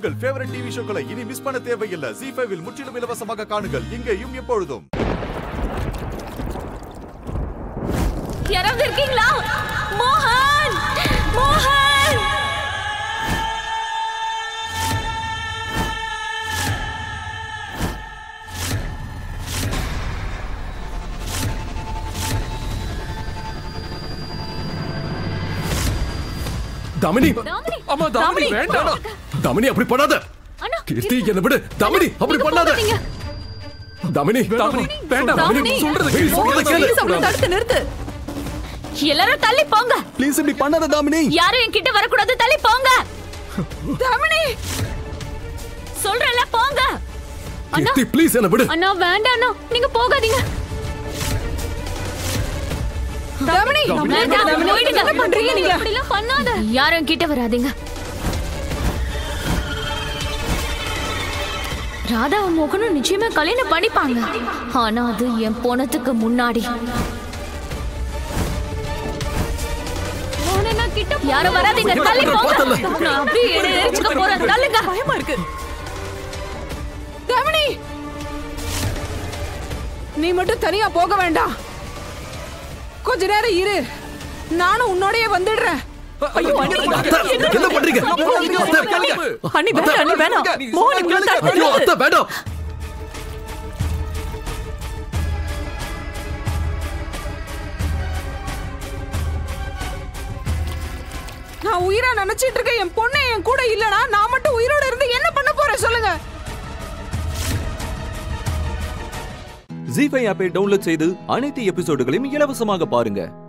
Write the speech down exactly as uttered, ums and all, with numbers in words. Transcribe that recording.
உங்கள் favourite TV ஷோக்களை இனி miss பண்ண தேவையில்லை. ஜீ ஃபைவ் இல் முற்றிலும் இலவசமாக காணுங்கள். இங்கேயும் எப்பொழுதும். யாராவது இருக்கீங்களா? மோகன், மோகன். தாமினி, அம்மா தாமினி வேண்டாம். தாமினி அப்படி பண்ணாத. கீர்த்தி என்ன விடு. தாமினி அப்படி பண்ணாத. தாமினி, தாமினி வேண்டாம். தாமினி சொல்றது கேளு. சொல்றது கேளு. அவளை தடுத்து நிறுத்து. எல்லாரும் தள்ளி போங்க. ப்ளீஸ் இப்படி பண்ணாத தாமினி. யாரும் என்கிட்ட வர கூடாது. தள்ளி போங்க. தாமினி சொல்றல போங்க. கீர்த்தி ப்ளீஸ் என்ன விடு. அண்ணா வேண்டாம் அண்ணா. நீங்க போகாதீங்க. தாமினி வேண்டாம். போயிடுங்க. என்ன பண்றீங்க நீங்க? அப்படி எல்லாம் பண்ணாத. யாரும் கிட்ட வராதீங்க. ராதா மோகனும் நிச்சயமா கல்யாணம் பண்ணிப்பாங்க. ஆனா அது என் போனதுக்கு முன்னாடி. யாரும் வராதீங்க. தள்ளி போங்க. நான் அப்படியே எரிச்சுக்க போறேன். தள்ளுங்க. பயமா இருக்கு. தாமினி நீ மட்டும் தனியா போக வேண்டாம். கொஞ்ச நேரம் இரு. நானும் உன்னோடயே வந்துடுறேன். என்ன பண்றீங்க? அண்ணி வேண்டாம். அண்ணி வேண்டாம். மோகன் இங்க ஐயோ அத்தை வேண்டாம். நான் உயிரா நினைச்சிட்டு இருக்கேன். என் பொண்ணு என் கூட இல்லனா நான் மட்டும் உயிரோட இருந்து என்ன பண்ண போறேன் சொல்லுங்க. ஜீ ஃபைவ் ஆப்பை டவுன்லோட் செய்து அனைத்து எபிசோடுகளையும் இலவசமாக பாருங்க.